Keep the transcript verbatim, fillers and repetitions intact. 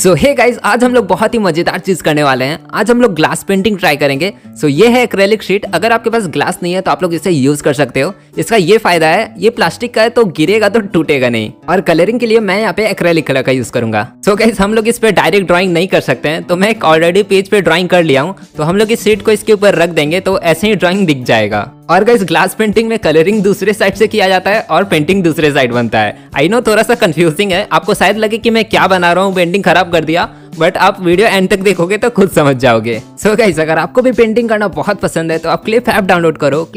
सो hey guys, आज हम लोग बहुत ही मजेदार चीज करने वाले हैं। आज हम लोग ग्लास पेंटिंग ट्राई करेंगे। सो so, ये है एक्रेलिक शीट। अगर आपके पास ग्लास नहीं है तो आप लोग इसे यूज कर सकते हो। इसका ये फायदा है, ये प्लास्टिक का है तो गिरेगा तो टूटेगा नहीं। और कलरिंग के लिए मैं यहाँ पे एक्रेलिक कलर का यूज करूंगा। सो so, गाइस, हम लोग इस पे डायरेक्ट ड्राइंग नहीं कर सकते हैं, तो मैं एक ऑलरेडी पेज पे ड्राइंग कर लिया हूँ। तो हम लोग इस शीट को इसके ऊपर रख देंगे तो ऐसे ही ड्राइंग दिख जाएगा। और गाइस, ग्लास पेंटिंग में कलरिंग दूसरे साइड से किया जाता है और पेंटिंग दूसरे साइड बनता है। आई नो थोड़ा सा कंफ्यूजिंग है, आपको शायद लगे कि मैं क्या बना रहा हूँ, पेंटिंग खराब कर दिया, बट आप वीडियो एंड तक देखोगे तो खुद समझ जाओगे। सो so गाइस, अगर आपको भी पेंटिंग करना बहुत पसंद है तो आप क्लिप ऐप डाउनलोड करो।